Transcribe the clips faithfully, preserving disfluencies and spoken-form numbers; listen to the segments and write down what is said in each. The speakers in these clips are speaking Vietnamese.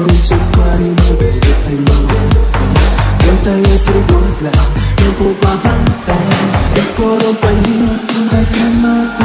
luôn trôi qua đi mau để được anh mang đến. Đôi tay ơi sẽ buốt lại đêm phố qua vắng tay để cô đâu quanh đi không ai can ma tí.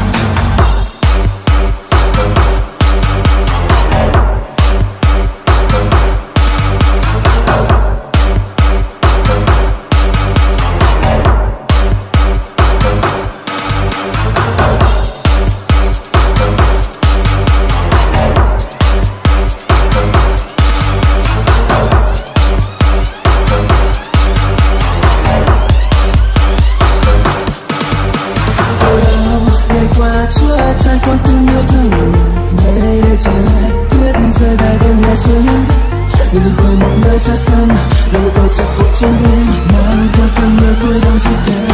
Chúa tràn con tim yêu thương người ngày đây trời tuyết rơi về bên nhà xưa hiên người từng khơi một nơi xa xăm là một câu chợt vội trong đêm mang theo cơn mưa cuối đông dịu